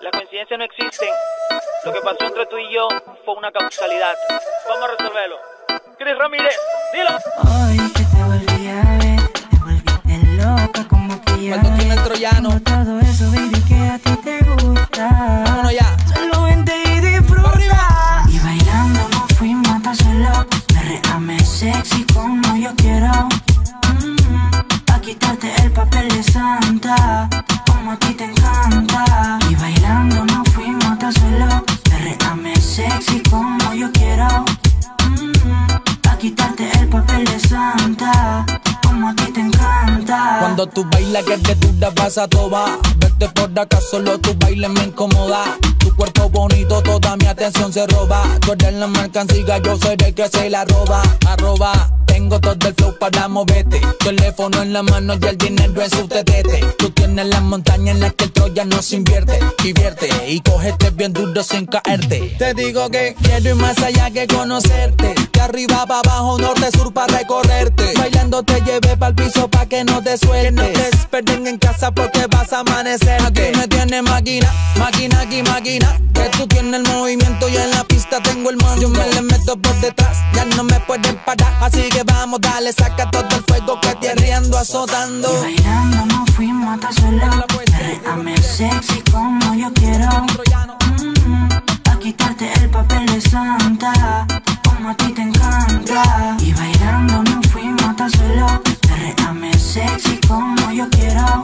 Las coincidencias no existen. Lo que pasó entre tú y yo fue una causalidad. Vamos a resolverlo. Chris Ramírez, dilo. Hoy que te volví a ver, me volví bien loca como que ya Cuando tiene el troyano. todo eso, baby, que a ti te gusta. Vámonos ya. Solo vente y disfruta. Y bailando nos fuimos hasta solo. Perréame sexy como yo quiero. Pa' quitarte el papel de santa, como a ti te encanta. Y bailando nos fuimos hasta solo. Perréame sexy como yo quiero. Pa' quitarte el papel de santa, como a ti te encanta. Cuando tú bailas que de dura vas a tobar. Vete por acá, solo tu baile me incomoda. Tu cuerpo bonito, toda mi atención se roba. Tú eres la mercancía, yo seré el que se la roba. Arroba, tengo todo el flow para moverte. Teléfono en la mano y el dinero en su tetete. Tú tienes las montañas en las que el Troya no se invierte. Divierte y cógete bien duro sin caerte. Te digo que quiero ir más allá que conocerte. De arriba para abajo, norte, sur para recorrerte. Bailando te llevé pa'l piso pa' que no te sueltes. Que no te esperen en casa porque vas a amanecer. Aquí me tienes máquina, máquina aquí máquina. Que tú tienes el movimiento y en la pista tengo el mando. Yo me le meto por detrás, ya no me pueden parar. Así que vamos, dale, saca todo el fuego que te riendo azotando. Y bailando nos fuimos hasta solo. Perréame sexy como yo quiero. Pa' quitarte el papel de santa, como a ti te encanta. Y bailando nos fuimos hasta solo. Perréame sexy como yo quiero.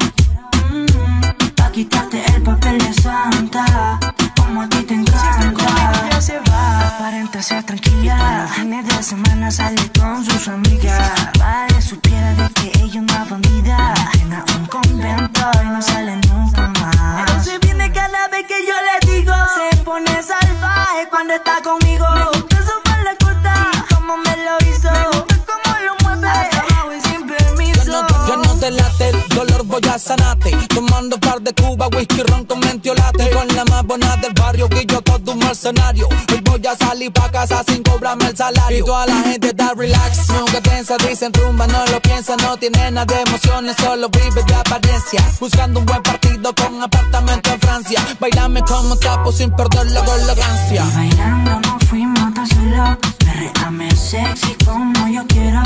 Pa' quitarte el papel de santa, como a ti te encanta. Ya se va, aparenta ser tranquila. Y los fines de semana sale con sus amigas. Vale, supiera de que ella es una bandida. Tiene un convento y no sale nunca más. Pero se viene cada vez que yo le digo. Se pone salvaje cuando está conmigo. Me gusta su la corta y como me lo hizo. Me gusta como lo mueve abajo y sin permiso. Ya no te late el dolor, voy a sanarte. Tomando par de Cuba, whisky, ron con mentiolate. Con la más buena del barrio, que yo todo un mercenario. Hoy voy a salir pa' casa sin cobrarme el salario. Y toda la gente da relax, nunca tensa, dicen rumba, no lo piensa. No tiene nada de emociones, solo vive de apariencia. Buscando un buen partido con apartamento en Francia. Bailame como trapo sin perder la elegancia. Y bailando nos fuimos hasta solo. Perréame sexy como yo quiero.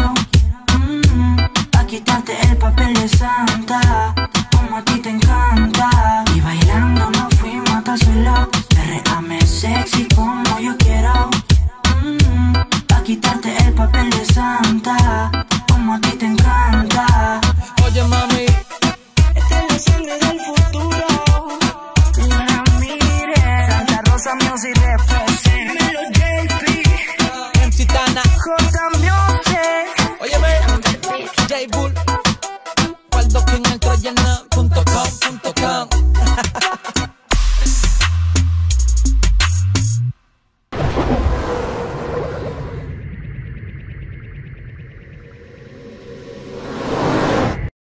Pa' quitarte el papel de santa, como a ti te encanta. Y bailando nos fuimos hasta solo. Perréame sexy como yo quiero. Pa' quitarte el papel de santa, como a ti te encanta. Oye mami, Esta es la sangre del futuro. Ramírez, Santa Rosa Music represent. Melo JP, MC Tana. J Music. Óyeme, J-Bull. Guardo que en el troyana.com.